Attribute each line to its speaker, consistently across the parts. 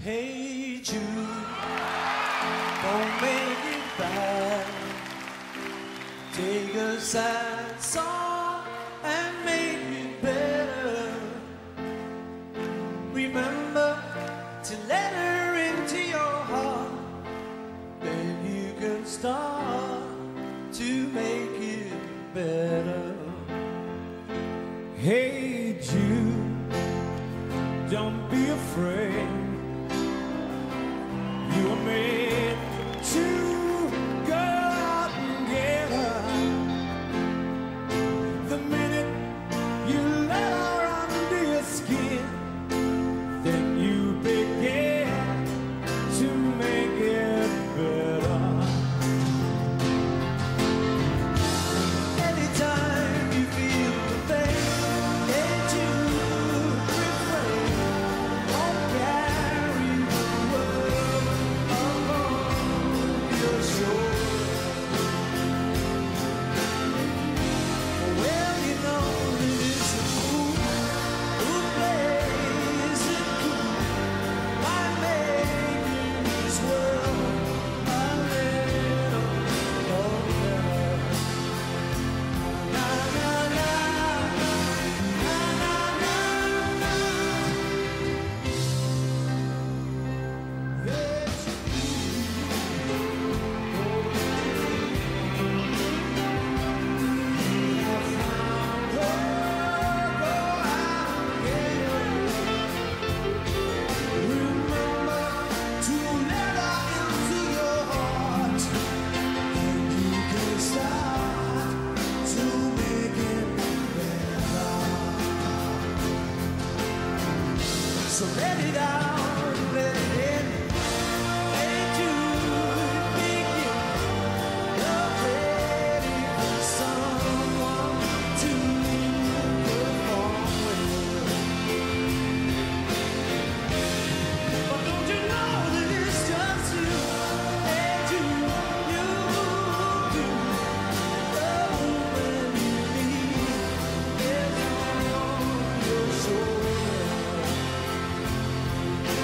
Speaker 1: Hey Jude, don't make it bad. Take a sad song and make it better. Remember to let her into your heart. Then you can start to make it better. Hey Jude, don't be afraid. You were made to go out and get her. The minute you let her under your skin, then you begin to make it better. Anytime you feel the pain, ain't you refrain? Don't carry the world upon your shoulders. Well, you know that it's a fool who plays it cool by making this world a little older. Na na na na na na na. Remember to let her into your heart, and you can start to make it better. So let it out, let it in. Ain't you begin? You're ready for someone to perform with. But don't you know that it's just you? Ain't you do the woman you need is on your shoulder.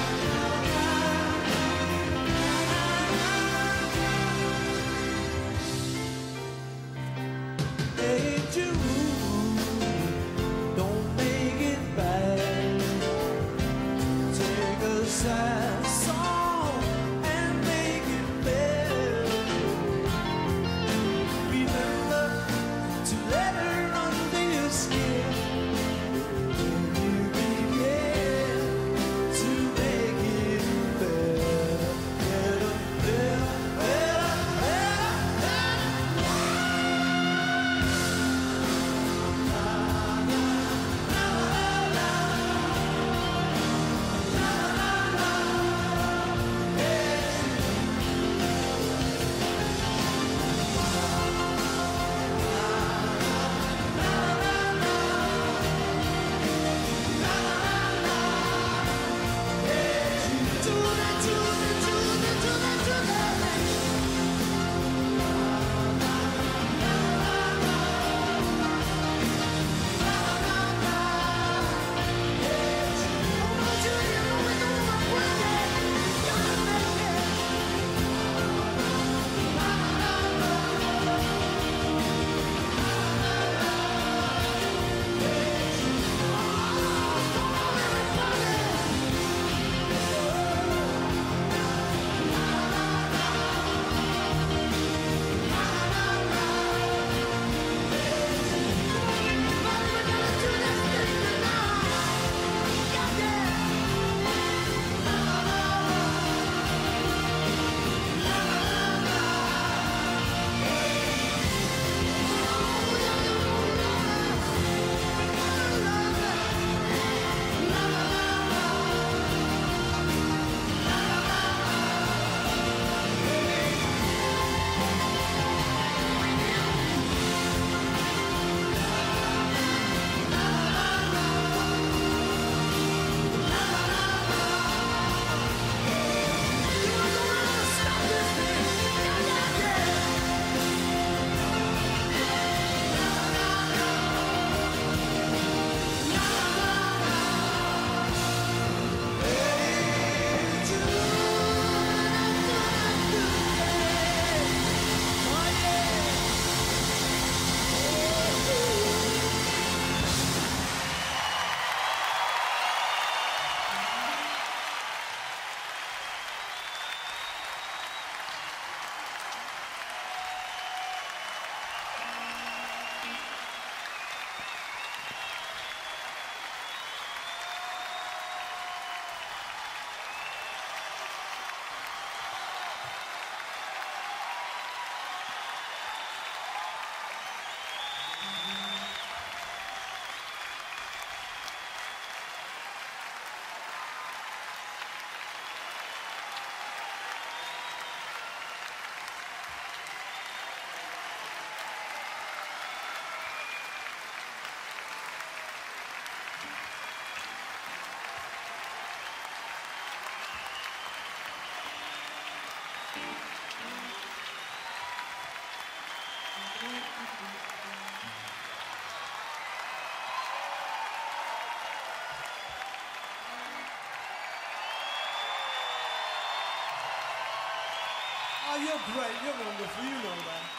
Speaker 1: Oh, you're great. You're wonderful. You know that.